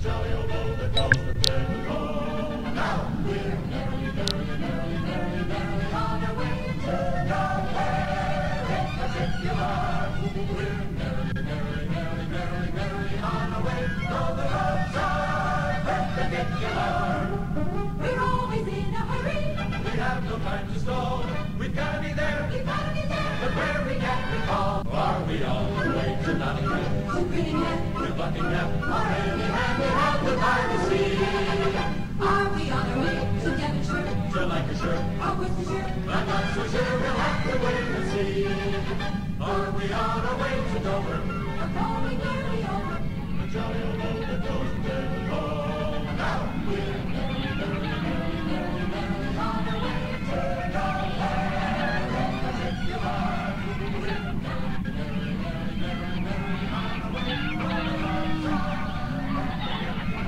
jolly old boat that goes to Pensacola. Now we're merrily, merrily, merrily, merrily, merrily on our way to nowhere in particular. We're merrily, merrily, merrily, merrily, merrily on our way, though the roads are perpendicular. We're always in a hurry. We have no time to stall. We've got to be there. We've got to be there. But where we can we call? Are we on the way to Nottingham? To Grinningham. To Buckingham? Or any hand we have the by the sea. Are we on our way to Devonshire? To Lancashire? Or Worcestershire? I'm not so sure, we'll have to wait and see. Are we on our way to Dover? Or going merrily over? The jolly old boat that goes to Devonshire. Now we're merrily, merrily, merrily, merrily, merrily on our way to nowhere in particular. We're merrily, merrily, merrily, merrily, merrily on our way, though the roads are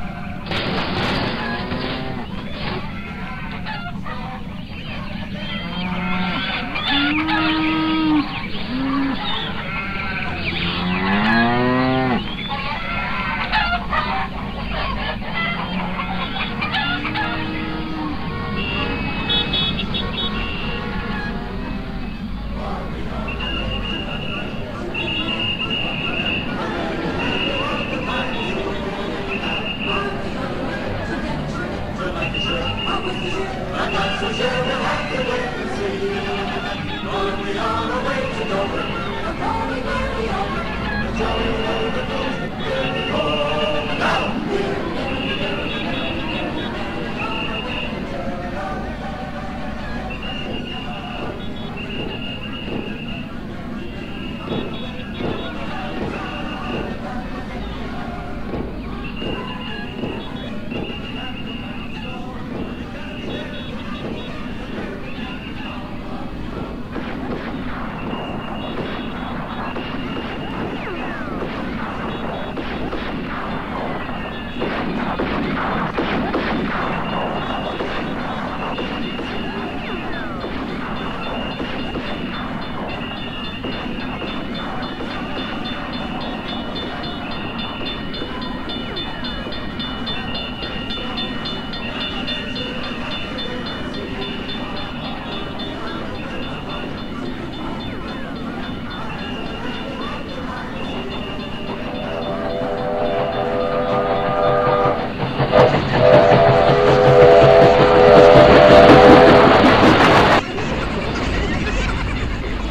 I'm not so sure, we'll have to wait and see. Are we on our way to Dover? Or going merrily over? The jolly old boat that goes to Devonshire. Now we're merrily, merrily, merrily, merrily, merrily on our way to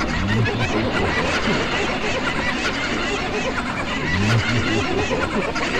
Thank you.